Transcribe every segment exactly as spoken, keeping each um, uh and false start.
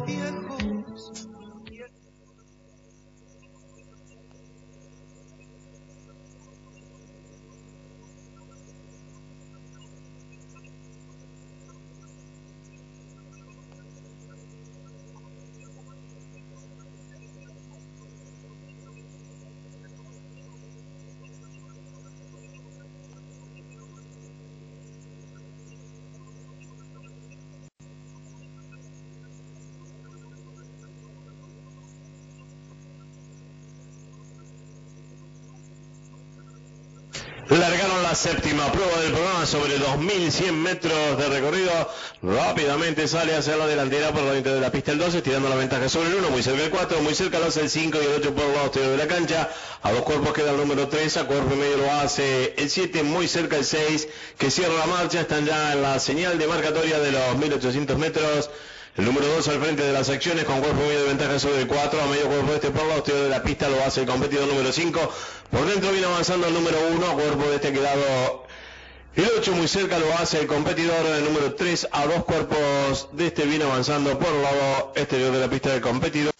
Largaron la séptima prueba del programa sobre dos mil cien metros de recorrido. Rápidamente sale hacia la delantera por la mitad de la pista el doce, tirando la ventaja sobre el uno, muy cerca el cuatro, muy cerca los el cinco y el ocho por el lado exterior de la cancha. A dos cuerpos queda el número tres, a cuerpo y medio lo hace el siete, muy cerca el seis, que cierra la marcha. Están ya en la señal de marcatoria de los mil ochocientos metros. El número dos al frente de las acciones con cuerpo y medio de ventaja sobre el cuatro, a medio cuerpo este por el lado exterior de la pista lo hace el competidor número cinco. Por dentro viene avanzando el número uno, a cuerpo de este quedado el ocho, muy cerca lo hace el competidor el número tres, a dos cuerpos de este viene avanzando por el lado exterior de la pista del competidor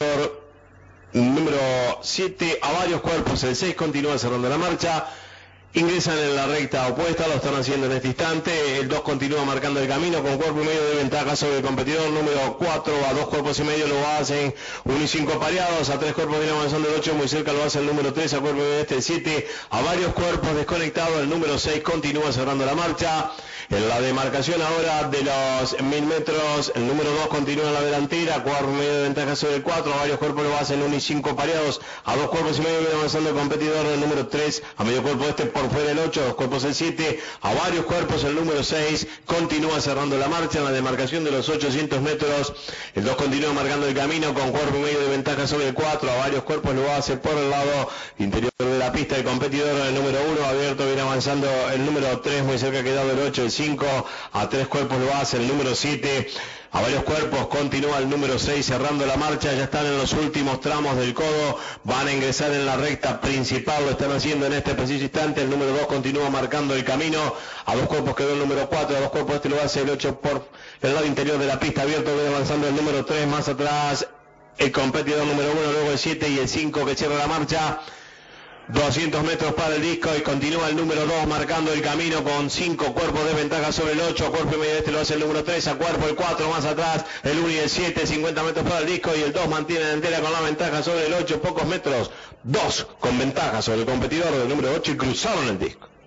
número siete, a varios cuerpos el seis continúa cerrando la marcha. Ingresan en la recta opuesta, lo están haciendo en este instante. El dos continúa marcando el camino con cuerpo y medio de ventaja sobre el competidor número cuatro, a dos cuerpos y medio lo hacen uno y cinco pareados, a tres cuerpos viene avanzando el ocho, muy cerca lo hace el número tres, a cuerpo y medio este el siete, a varios cuerpos desconectados el número seis continúa cerrando la marcha. En la demarcación ahora de los mil metros, el número dos continúa en la delantera, cuerpo y medio de ventaja sobre el cuatro, a varios cuerpos lo hacen uno y cinco pareados, a dos cuerpos y medio viene avanzando el competidor del número tres, a medio cuerpo este por fuera el ocho, dos cuerpos el siete, a varios cuerpos el número seis, continúa cerrando la marcha en la demarcación de los ochocientos metros, el dos continúa marcando el camino con cuerpo y medio de ventaja sobre el cuatro, a varios cuerpos lo hace por el lado interior de la pista el competidor el número uno, abierto viene avanzando el número tres, muy cerca quedado el ocho, el cinco, a tres cuerpos lo hace el número siete, a varios cuerpos continúa el número seis cerrando la marcha, ya están en los últimos tramos del codo, van a ingresar en la recta principal, lo están haciendo en este preciso instante, el número dos continúa marcando el camino, a dos cuerpos quedó el número cuatro, a dos cuerpos este lo hace el ocho por el lado interior de la pista, abierto viene avanzando el número tres, más atrás el competidor número uno, luego el siete y el cinco que cierra la marcha. doscientos metros para el disco y continúa el número dos marcando el camino con cinco cuerpos de ventaja sobre el ocho, cuerpo y medio este lo hace el número tres, a cuerpo el cuatro más atrás, el uno y el siete, cincuenta metros para el disco y el dos mantiene entera con la ventaja sobre el ocho, pocos metros, dos con ventaja sobre el competidor del número ocho y cruzaron el disco.